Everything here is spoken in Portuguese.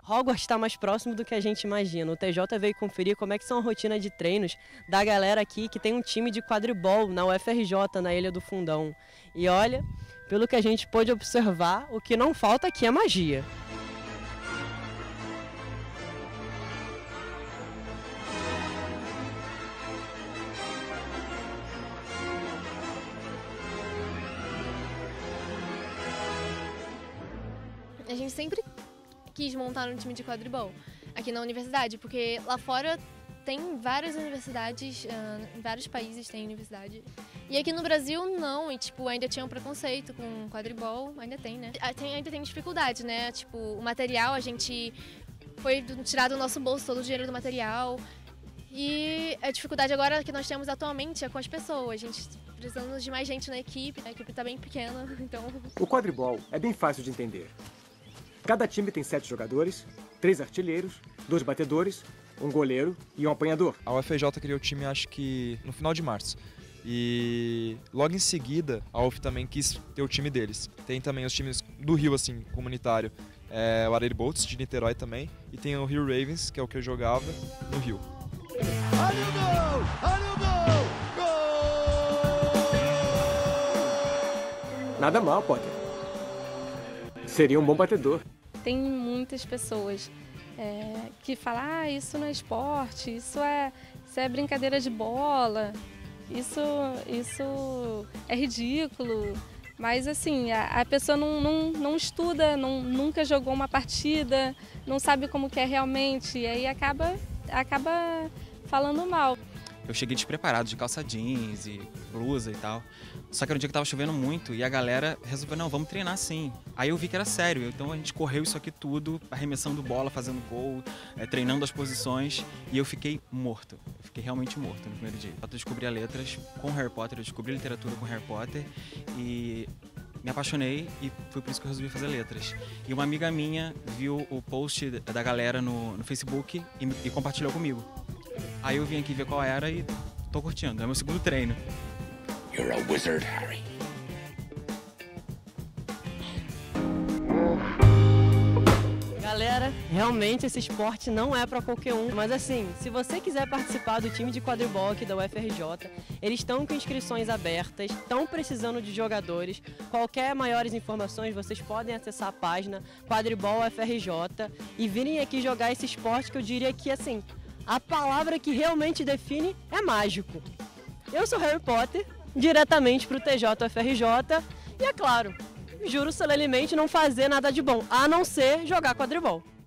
Hogwarts está mais próximo do que a gente imagina. O TJ veio conferir como é que são a rotina de treinos da galera aqui que tem um time de quadribol na UFRJ, na Ilha do Fundão. E olha, pelo que a gente pôde observar, o que não falta aqui é magia. A gente sempre quis montar um time de quadribol aqui na universidade, porque lá fora tem várias universidades, em vários países tem universidade. E aqui no Brasil não, e tipo, ainda tinha um preconceito com quadribol, ainda tem, né? Ainda tem dificuldade, né? Tipo, o material, a gente foi tirado do nosso bolso todo o dinheiro do material. E a dificuldade agora que nós temos atualmente é com as pessoas. A gente precisamos de mais gente na equipe, a equipe tá bem pequena, então... O quadribol é bem fácil de entender. Cada time tem 7 jogadores, 3 artilheiros, 2 batedores, um goleiro e um apanhador. A UFRJ criou o time, acho que no final de março. E logo em seguida, a UF também quis ter o time deles. Tem também os times do Rio, assim, comunitário. O Arely Bolts, de Niterói também. E tem o Rio Ravens, que é o que eu jogava no Rio. Olha o gol! Olha o gol! Gol! Nada mal, Potter. Seria um bom batedor. Tem muitas pessoas que falam, isso não é esporte, isso é brincadeira de bola, isso é ridículo. Mas assim, a pessoa não estuda, nunca jogou uma partida, não sabe como que é realmente, e aí acaba falando mal. Eu cheguei despreparado, de calça jeans e blusa e tal. Só que era um dia que tava chovendo muito e a galera resolveu, não, vamos treinar sim. Aí eu vi que era sério, então a gente correu isso aqui tudo, arremessando bola, fazendo gol, treinando as posições, e eu fiquei morto. Eu fiquei realmente morto no primeiro dia. Eu descobri as letras com Harry Potter, eu descobri literatura com Harry Potter e me apaixonei e foi por isso que eu resolvi fazer letras. E uma amiga minha viu o post da galera no Facebook e compartilhou comigo. Aí eu vim aqui ver qual era e tô curtindo, é meu segundo treino. You're a wizard, Harry. Galera, realmente esse esporte não é para qualquer um, mas assim, se você quiser participar do time de quadribol aqui da UFRJ, eles estão com inscrições abertas, estão precisando de jogadores. Qualquer maiores informações, vocês podem acessar a página Quadribol UFRJ e virem aqui jogar esse esporte que eu diria que, assim, a palavra que realmente define é mágico. Eu sou Harry Potter, diretamente para o TJ UFRJ, e é claro, juro solenemente não fazer nada de bom, a não ser jogar quadribol.